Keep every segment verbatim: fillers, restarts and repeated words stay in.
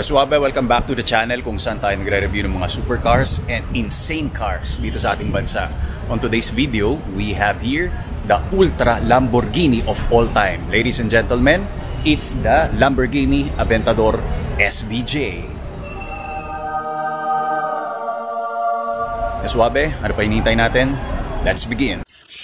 Kaswabe, welcome back to the channel kung saan tayo nagre-review ng mga supercars and insane cars dito sa ating bansa. On today's video, we have here the Ultra Lamborghini of all time. Ladies and gentlemen, it's the Lamborghini Aventador S V J. Kaswabe, ano pa hinihintay natin? Let's begin!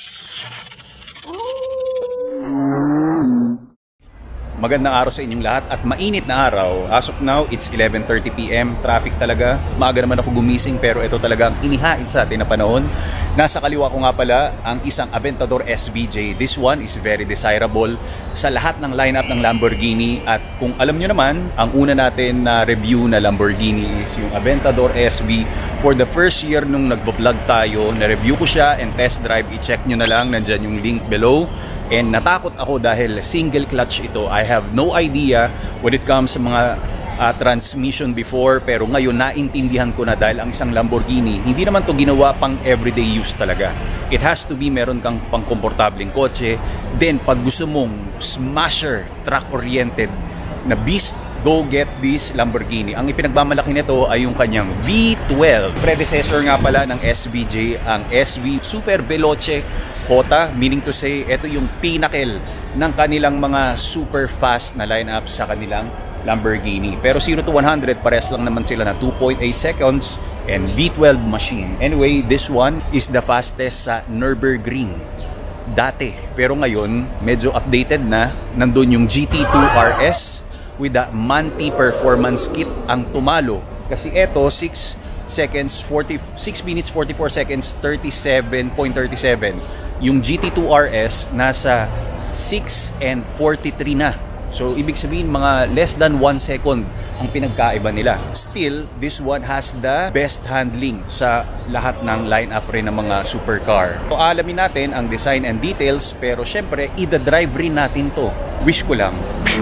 Magandang araw sa inyong lahat at mainit na araw. As of now, it's eleven thirty p m Traffic talaga. Maaga naman ako gumising pero ito talaga ang inihain sa atin na panahon. Nasa kaliwa ko nga pala ang isang Aventador S V J. This one is very desirable sa lahat ng lineup ng Lamborghini. At kung alam nyo naman, ang una natin na review na Lamborghini is yung Aventador S V. For the first year nung nagbo-vlog tayo, na-review ko siya and test drive. I-check nyo na lang, nandyan yung link below. And natakot ako dahil single clutch ito. I have no idea when it comes sa mga uh, transmission before, pero ngayon naintindihan ko na dahil ang isang Lamborghini, hindi naman to ginawa pang everyday use talaga. It has to be meron kang pang komportableng kotse. Then pag gusto mong smasher, track-oriented na beast, go get this Lamborghini. Ang ipinagmamalaki nito ay yung kanyang V twelve. Predecessor nga pala ng S V J, ang S V Super Veloce Jota, meaning to say, ito yung pinnacle ng kanilang mga super fast na lineup sa kanilang Lamborghini. Pero zero to one hundred, pares lang naman sila na two point eight seconds and V twelve machine. Anyway, this one is the fastest sa Nürburgring dati. Pero ngayon, medyo updated na. Nandun yung G T two R S with the Manti Performance Kit ang tumalo. Kasi ito, six seconds, forty, six minutes, forty-four seconds, thirty-seven point three seven. Yung G T two R S nasa six and forty-three na. So ibig sabihin mga less than one second ang pinagkaiba nila. Still, this one has the best handling sa lahat ng lineup rin ng mga supercar. So alamin natin ang design and details, pero syempre i-drive rin natin to. Wish ko lang.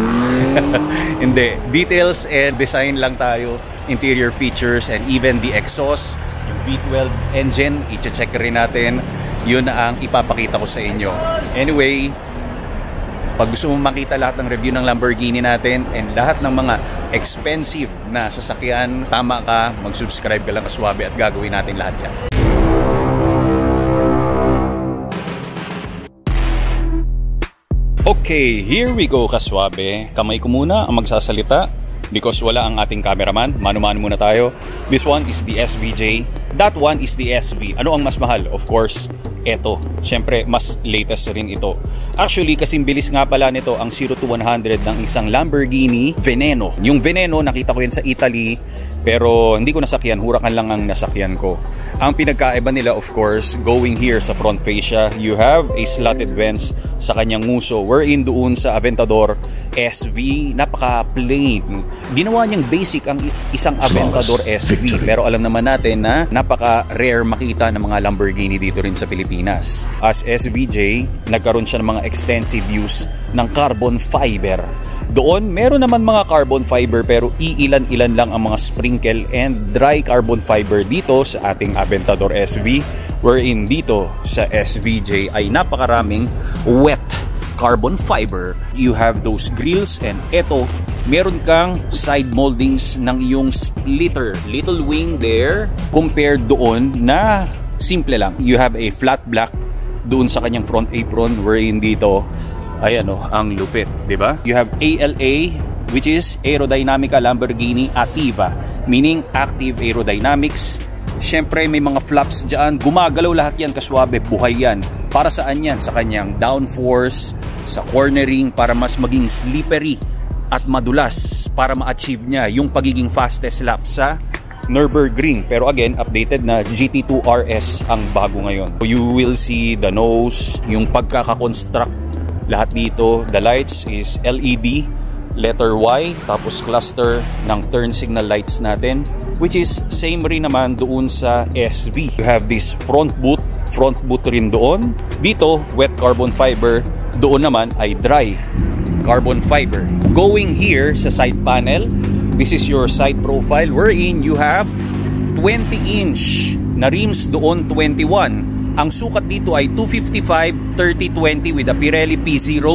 Hindi, details and design lang tayo, interior features and even the exhaust, yung V twelve engine, i-check rin natin. Yun ang ipapakita ko sa inyo. Anyway, pag gusto mo makita lahat ng review ng Lamborghini natin and lahat ng mga expensive na sasakyan, tama ka, mag-subscribe ka lang Kaswabe at gagawin natin lahat yan. Okay, here we go Kaswabe. Kamay ko muna ang magsasalita because wala ang ating cameraman. Mano-mano muna tayo. This one is the S V J. That one is the S V. Ano ang mas mahal? Of course, eto. Siyempre, mas latest rin ito. Actually, kasing bilis nga pala nito ang zero to one hundred ng isang Lamborghini Veneno. Yung Veneno, nakita ko yan sa Italy, pero hindi ko nasakyan. Huracan lang ang nasakyan ko. Ang pinagkaiba nila, of course, going here sa front fascia, you have a slotted vents sa kanyang nguso, wherein doon sa Aventador S V, napaka-plain. Ginawa niyang basic ang isang Aventador S V, pero alam naman natin na napaka-rare makita ng mga Lamborghini dito rin sa Pilipinas. As S V J, nagkaroon siya ng mga extensive use ng carbon fiber. Doon, meron naman mga carbon fiber pero iilan-ilan lang ang mga sprinkle and dry carbon fiber dito sa ating Aventador S V, wherein dito sa S V J ay napakaraming wet carbon fiber. You have those grills and eto, meron kang side moldings ng iyong splitter. Little wing there compared doon na simple lang. You have a flat black doon sa kanyang front apron, wherein dito ayan o, ang lupit, di ba? You have A L A, which is Aerodynamica Lamborghini Attiva, meaning active aerodynamics. Syempre may mga flaps dyan, gumagalaw lahat yan Kaswabe, buhay yan. Para saan yan? Sa kanyang downforce, sa cornering, para mas maging slippery at madulas, para ma-achieve niya yung pagiging fastest lap sa Nürburgring. Pero again, updated na G T two R S ang bago ngayon. You will see the nose, yung pagkakakonstruct lahat dito. The lights is L E D, letter Y, tapos cluster ng turn signal lights natin, which is same rin naman doon sa S V. You have this front boot, front boot rin doon. Dito, wet carbon fiber. Doon naman ay dry carbon fiber. Going here sa side panel, this is your side profile, wherein you have twenty inch na rims, doon twenty-one. Ang sukat dito ay two fifty-five thirty twenty with a Pirelli P zero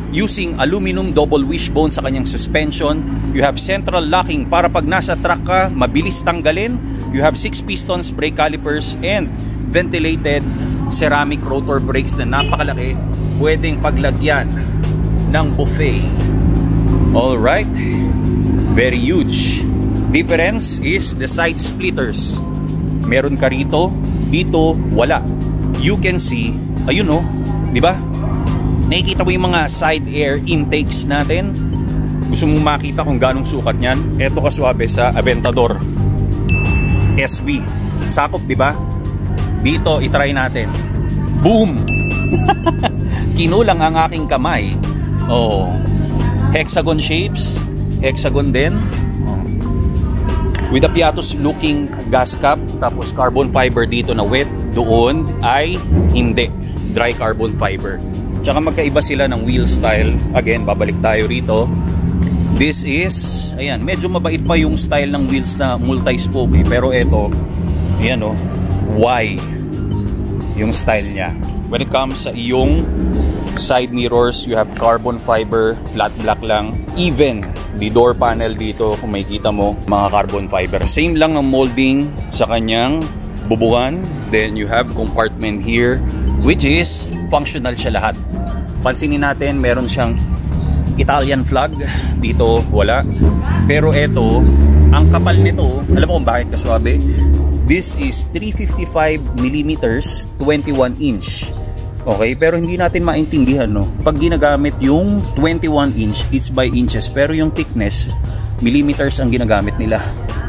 using aluminum double wishbone sa kanyang suspension. You have central locking para pag nasa track ka, mabilis tanggalin. You have six pistons, brake calipers, and ventilated ceramic rotor brakes na napakalaki. Pwedeng paglagyan ng buffet. Alright, very huge. Difference is the side splitters. Meron ka rito, dito wala. You can see, ayun o, di ba? Nakikita mo yung mga side air intakes natin. Gusto mo makita kung ganong sukat niyan? Eto kaswabe sa Aventador S V. Sakop, di ba? Dito, itry natin. Boom! Kinulang ang aking kamay. Oh, hexagon shapes, hexagon din. With a Piatos looking gas cap, tapos carbon fiber dito na wet, doon ay hindi, dry carbon fiber. Tsaka magkaiba sila ng wheel style. Again, babalik tayo rito. This is, ayan, medyo mabait pa yung style ng wheels na multi-spoke eh. Pero ito, ayan o, Y yung style niya. When it comes sa iyong side mirrors, you have carbon fiber, flat black lang. Even the door panel dito, kung makikita mo, mga carbon fiber. Same lang ang molding sa kanyang bubuan. Then you have compartment here, which is functional siya lahat. Pansinin natin, meron siyang Italian flag. Dito, wala. Pero ito, ang kapal nito, alam mo kung bakit kaswabe? This is three fifty-five millimeters, twenty-one inch. Okay, pero hindi natin maintindihan, no? Pag ginagamit yung twenty-one inch, it's by inches. Pero yung thickness, millimeters ang ginagamit nila.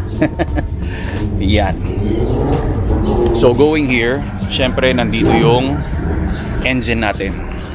Yan. So going here, syempre nandito yung engine natin.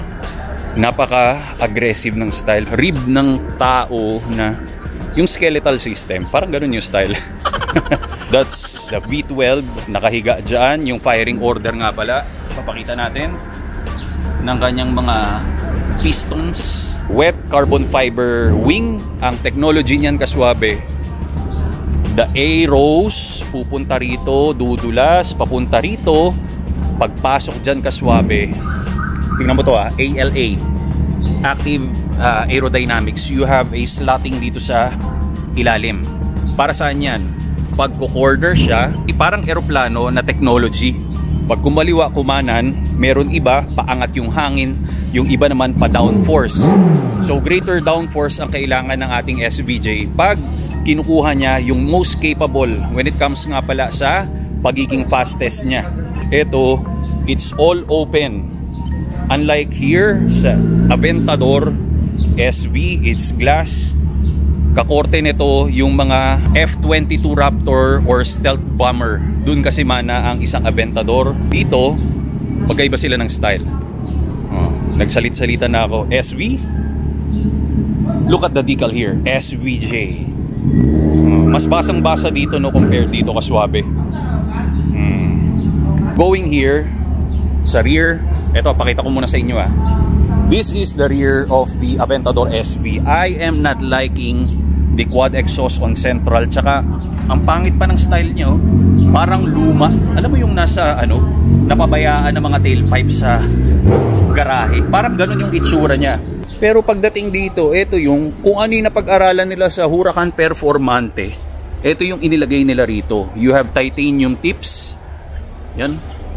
Napaka-aggressive ng style. Rib ng tao na yung skeletal system. Parang ganun yung style. That's the V twelve. Nakahiga dyan. Yung firing order nga pala. Papakita natin ng kanyang mga pistons. Wet carbon fiber wing. Ang technology niyan kaswabe. The arrows pupunta rito, dudulas, papunta rito. Pagpasok dyan kaswabe, tingnan mo to ah, A L A, Active uh, Aerodynamics. You have a slotting dito sa ilalim. Para saan yan? Pag ko-corner siya, parang eroplano na technology. Pag kumaliwa, kumanan, meron iba, paangat yung hangin, yung iba naman pa downforce. So greater downforce ang kailangan ng ating S V J pag kinukuha niya yung most capable when it comes nga pala sa pagiging fastest niya. Ito, it's all open. Unlike here sa Aventador S V, it's glass. Kakorte nito yung mga F twenty-two Raptor or Stealth Bomber. Dun kasi mana ang isang Aventador. Dito, magkaiba sila ng style. Oh, nagsalit-salita na ako. S V? Look at the decal here. S V J. Oh, mas basang-basa dito no compared dito kaswabe. Hmm. Going here, sa rear, eto, pakita ko muna sa inyo ah. This is the rear of the Aventador S V. I am not liking the quad exhaust on central. Tsaka, ang pangit pa ng style nyo, parang luma. Alam mo yung nasa, ano, napabayaan ng mga tailpipe sa garahe. Parang ganun yung itsura niya. Pero pagdating dito, ito yung, kung ano yung napag-aralan nila sa Huracan Performante, ito yung inilagay nila rito. You have titanium tips. Yan.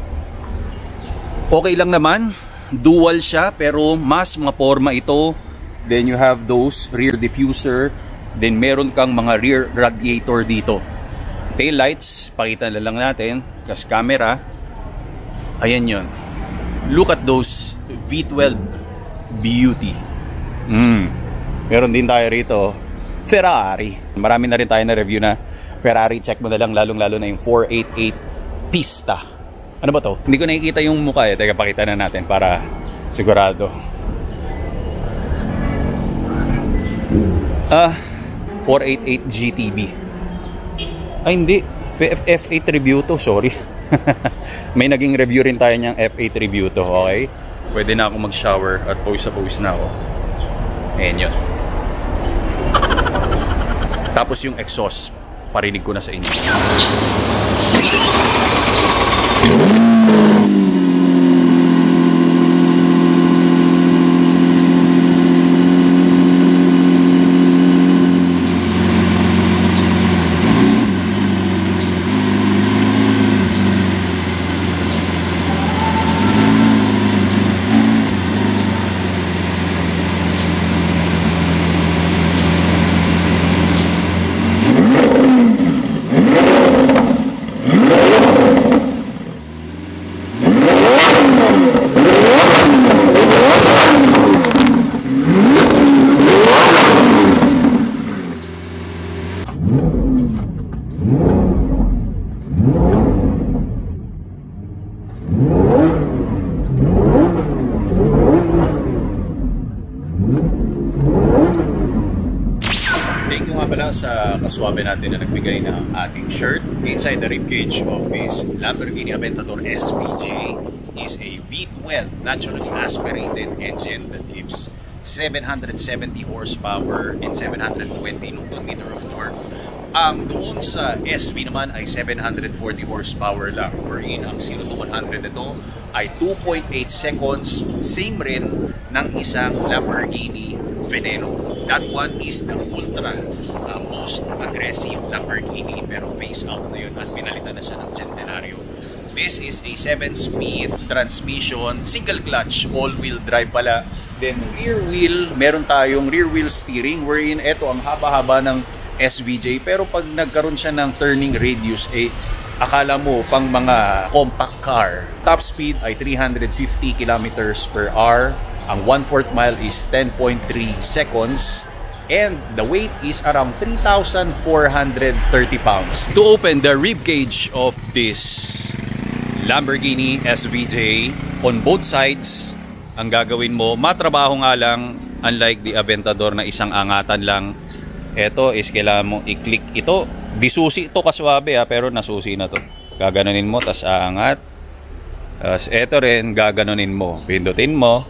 Okay lang naman. Dual siya, pero mas maporma ito. Then you have those rear diffuser. Then meron kang mga rear radiator dito. Tail lights, pakita na lang natin. Kas camera. Ayan yun. Look at those V twelve beauty. Mm. Meron din tayo rito Ferrari. Marami na rin tayo na review na Ferrari. Check mo na lang, lalong lalo na yung four eighty-eight Pista. Ano ba to? Hindi ko nakikita yung mukha eh. Teka, pakita na natin para sigurado. Ah, four eighty-eight G T B. Ay hindi, F eight review to, sorry. May naging review rin tayo niyang F eight review to, okay? Pwede na ako mag-shower at pause na pause na ako. Ayan yun. Tapos yung exhaust, parinig ko na sa inyo. sa kaswabe natin na nagbigay ng ating shirt. Inside the ribcage of this Lamborghini Aventador S V J is a V twelve naturally aspirated engine that gives seven hundred seventy horsepower and seven hundred twenty newton meter of torque. Ang doon sa S V naman ay seven hundred forty horsepower lang, wherein ang zero to one hundred nito ay two point eight seconds, same rin ng isang Lamborghini Veneno. That one is the ultra uh, most aggressive Lamborghini, pero phase out na yun at pinalitan na siya ng Centenario. This is a seven speed transmission, single clutch, all-wheel drive pala. Then rear wheel, meron tayong rear wheel steering, wherein eto ang haba-haba ng S V J, pero pag nagkaroon siya ng turning radius, eh, akala mo pang mga compact car. Top speed ay three hundred fifty kilometers per hour. Ang one fourth mile is ten point three seconds. And the weight is around three thousand four hundred thirty pounds. To open the rib cage of this Lamborghini S V J, on both sides, ang gagawin mo, matrabaho nga lang, unlike the Aventador na isang angatan lang. Ito is kailangan mo i-click ito. Bisusi ito kaswabe ha, pero nasusi na to. Gaganunin mo, tas aangat. Tapos ito rin, gaganunin mo. Pindutin mo,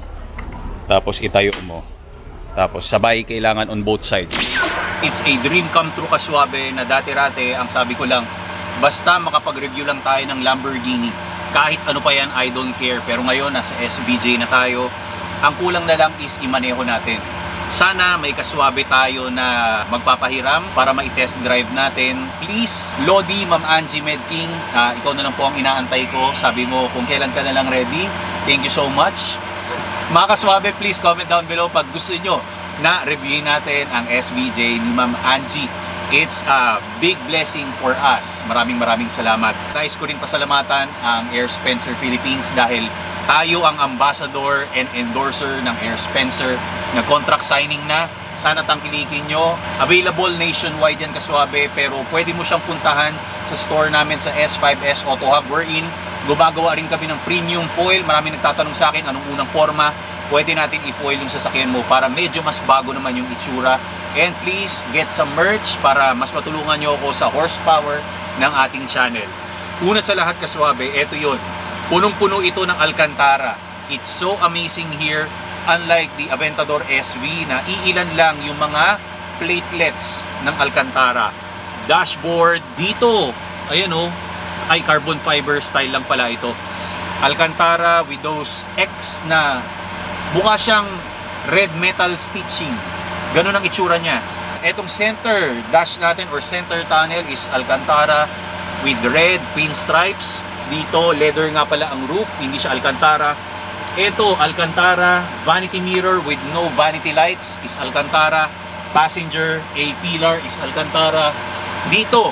tapos itayo mo. Tapos sabay kailangan on both sides. It's a dream come true kaswabe na dati-rate, ang sabi ko lang, basta makapag-review lang tayo ng Lamborghini. Kahit ano pa yan, I don't care. Pero ngayon, nasa S V J na tayo. Ang kulang na lang is imaneho natin. Sana may kaswabe tayo na magpapahiram para ma-test drive natin. Please, Lodi, Ma'am Angie Medking, uh, ikaw na lang po ang inaantay ko. Sabi mo kung kailan ka na lang ready. Thank you so much. Mga kaswabe, please comment down below pag gusto nyo na reviewin natin ang S V J ni Ma'am Angie. It's a big blessing for us. Maraming maraming salamat. Guys, ko rin pasalamatan ang Air Spencer Philippines dahil tayo ang ambassador and endorser ng Air Spencer. Nag-contract signing na. Sana tangkilikin nyo. Available nationwide yan kaswabe, pero pwede mo siyang puntahan sa store namin sa S five S Auto Hub, wherein gumagawa rin kami ng premium foil. Marami nagtatanong sa akin anong unang forma. Pwede natin i-foil yung sasakyan mo para medyo mas bago naman yung itsura. And please get some merch para mas matulungan nyo ako sa horsepower ng ating channel. Una sa lahat kaswabe, eto yun. Punong-puno ito ng Alcantara. It's so amazing here. Unlike the Aventador S V na iilan lang yung mga platelets ng Alcantara. Dashboard dito, ayan o, ay carbon fiber style lang pala ito. Alcantara with those X na mukha siyang red metal stitching. Ganun ang itsura niya. Etong center dash natin or center tunnel is Alcantara with red pinstripes. Dito, leather nga pala ang roof, hindi siya Alcantara. Ito, Alcantara, vanity mirror with no vanity lights is Alcantara. Passenger A-pillar is Alcantara. Dito,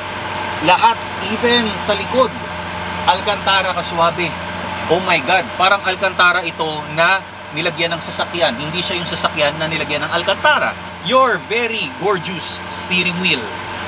lahat, even sa likod, Alcantara kaswabe. Oh my God, parang Alcantara ito na nilagyan ng sasakyan. Hindi siya yung sasakyan na nilagyan ng Alcantara. Your very gorgeous steering wheel.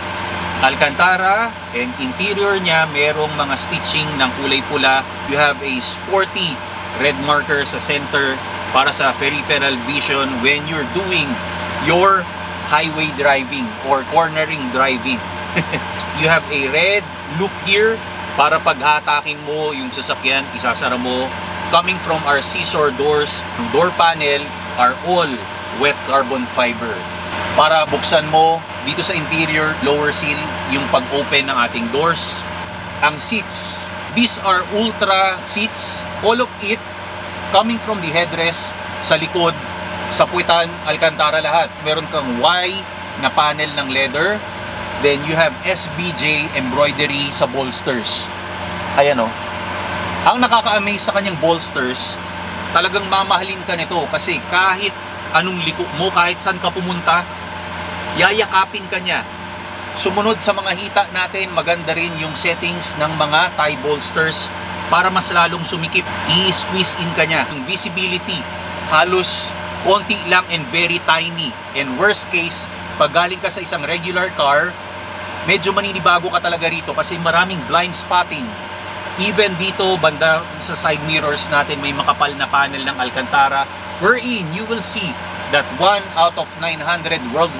Alcantara, and interior niya merong mga stitching ng kulay pula. You have a sporty red marker sa center para sa peripheral vision when you're doing your highway driving or cornering driving. You have a red loop here para pag hatakin mo yung sasakyan, isasara mo. Coming from our scissor doors, door panel are all wet carbon fiber. Para buksan mo dito sa interior, lower seal, yung pag-open ng ating doors. Ang seats, these are ultra seats. All of it coming from the headrest, sa likod, sa puwitan, Alcantara lahat. Meron kang Y na panel ng leather. Then you have S B J embroidery sa bolsters. Ayan o. Ang nakaka-amaze sa kanyang bolsters, talagang mamahalin ka nito kasi kahit anong liko mo, kahit saan ka pumunta, yayakapin ka niya. Sumunod sa mga hita natin, maganda rin yung settings ng mga tie bolsters para mas lalong sumikip. I-squeeze in ka niya. Yung visibility, halos konti lang and very tiny. And worst case, pag galing ka sa isang regular car, medyo maninibago ka talaga rito kasi maraming blind spotting. Even dito, banda sa side mirrors natin, may makapal na panel ng Alcantara, wherein you will see that one out of nine hundred worldwide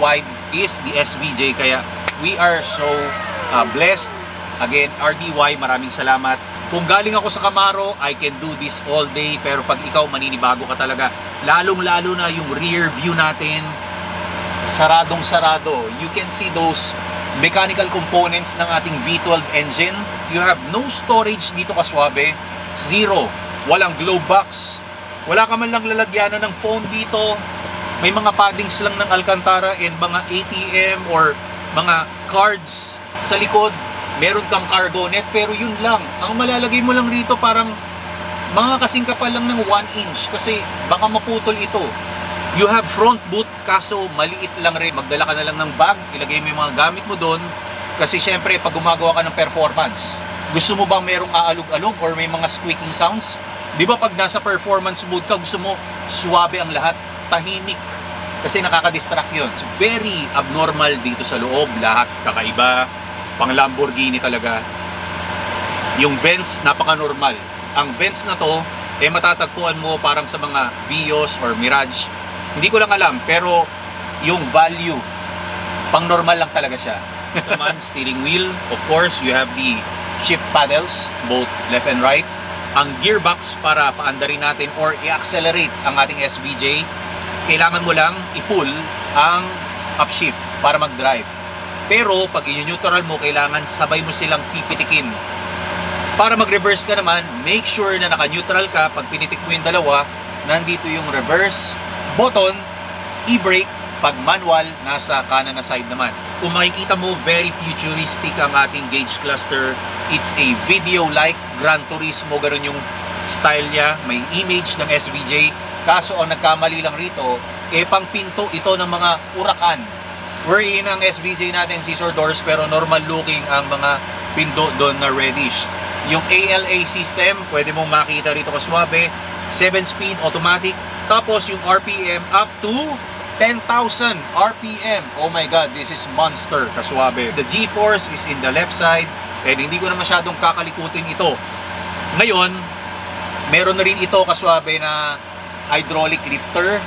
is the S V J. Kaya we are so uh, blessed. Again, R D Y, maraming salamat. Kung galing ako sa Camaro, I can do this all day. Pero pag ikaw, maninibago ka talaga. Lalong-lalo na yung rear view natin, saradong-sarado. You can see those mechanical components ng ating V twelve engine. You have no storage dito kaswabe. Zero. Walang glove box. Wala ka man lang lalagyanan ng phone dito. May mga paddings lang ng Alcantara and mga A T M or mga cards sa likod. Meron kang cargo net, pero yun lang. Ang malalagay mo lang rito parang mga kasing kapal lang ng one inch kasi baka maputol ito. You have front boot, kaso maliit lang rin. Magdala ka na lang ng bag, ilagay mo yung mga gamit mo doon. Kasi syempre, pag gumagawa ka ng performance, gusto mo bang merong aalog-alog or may mga squeaking sounds? Di ba pag nasa performance mode ka, gusto mo suwabe ang lahat, tahimik. Kasi nakaka-distract yun. It's very abnormal dito sa loob, lahat kakaiba. Pang Lamborghini talaga. Yung vents, napaka-normal. Ang vents na to, eh matatagpuan mo parang sa mga Vios or Mirage. Hindi ko lang alam, pero yung value, pang normal lang talaga siya. Naman, steering wheel, of course, you have the shift paddles, both left and right. Ang gearbox para paandarin natin or i-accelerate ang ating S V J, kailangan mo lang i-pull ang upshift para mag-drive. Pero pag i-neutral mo, kailangan sabay mo silang pipitikin. Para mag-reverse ka naman, make sure na naka-neutral ka. Pag pinitik mo yung dalawa, nandito yung reverse button, e-brake. Pag manual, nasa kanan na side naman. Kung makikita mo, very futuristic ang ating gauge cluster. It's a video-like Gran Turismo, ganun yung style niya. May image ng S V J. Kaso ang nagkamali lang rito, eh pang pinto ito ng mga Huracan. Wherein ang S V J natin scissor doors, pero normal looking ang mga pinto doon na reddish. Yung A L A system, pwede mong makita rito kaswabe, seven speed automatic. Tapos yung R P M up to ten thousand R P M. Oh my god, this is monster kaswabe. The G-force is in the left side and hindi ko na masyadong kakalikutin ito. Ngayon, meron na rin ito kaswabe na hydraulic lifter.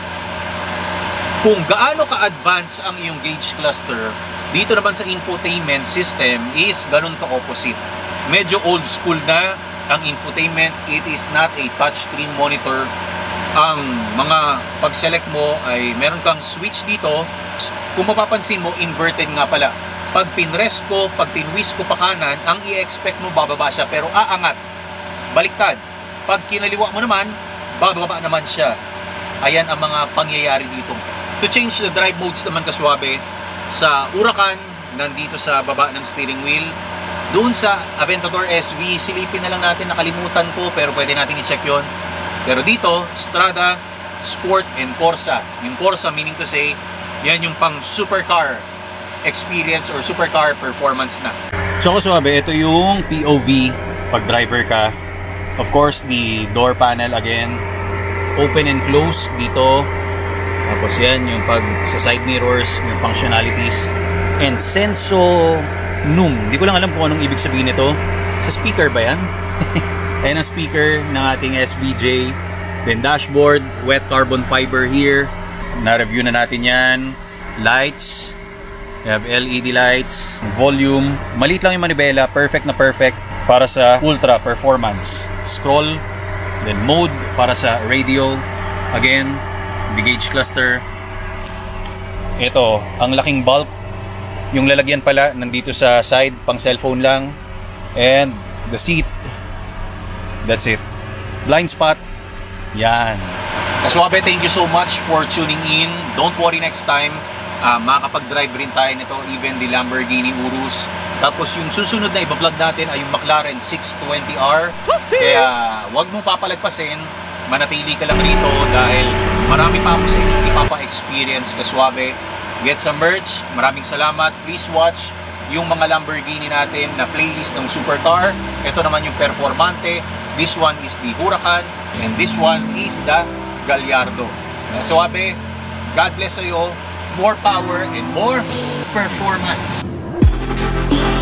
Kung gaano ka-advance ang iyong gauge cluster, dito naman sa infotainment system is ganun ka-opposite. Medyo old school na ang infotainment. It is not a touchscreen monitor. Ang mga pag-select mo ay meron kang switch dito. Kung mapapansin mo, inverted nga pala. Pag pinrest ko, pag tinwist ko pa kanan, ang i-expect mo bababa siya pero aangat. Baliktad. Pag kinaliwa mo naman, bababa naman siya. Ayan ang mga pangyayari dito. To change the drive modes naman kaswabe, sa Huracan, nandito sa baba ng steering wheel. Doon sa Aventador S V, silipin na lang natin, nakalimutan ko, pero pwede natin i-check yon. Pero dito, Strada, Sport, and Corsa. Yung Corsa, meaning to say, yan yung pang supercar experience or supercar performance na. So kaswabe, ito yung P O V pag driver ka. Of course, the door panel again, open and close dito. Tapos yan, yung pag sa side mirrors, yung functionalities. And senso num. Hindi ko lang alam kung anong ibig sabihin nito. Sa speaker ba yan? Ayan ang speaker ng ating S V J. Then dashboard, wet carbon fiber here. Na-review na natin yan. Lights. We have L E D lights. Volume. Maliit lang yung manibela. Perfect na perfect para sa ultra performance. Scroll. Then mode para sa radio. Again, the gauge cluster. Ito, ang laking bulk. Yung lalagyan pala nandito sa side, pang cellphone lang. And the seat. That's it. Blind spot. Yan. Kaswabe, thank you so much for tuning in. Don't worry, next time uh, makakapag-drive rin tayo nito, even the Lamborghini Urus. Tapos yung susunod na iba-vlog natin ay yung McLaren six twenty R. Kaya wag mong papalagpasin, manatili ka lang rito dahil marami pa ako sa inyo ipapa-experience kaswabe. Get some merch. Maraming salamat. Please watch yung mga Lamborghini natin na playlist ng supercar. Ito naman yung Performante. This one is the Huracan. And this one is the Gallardo. Kaswabe, God bless sa'yo. More power and more performance.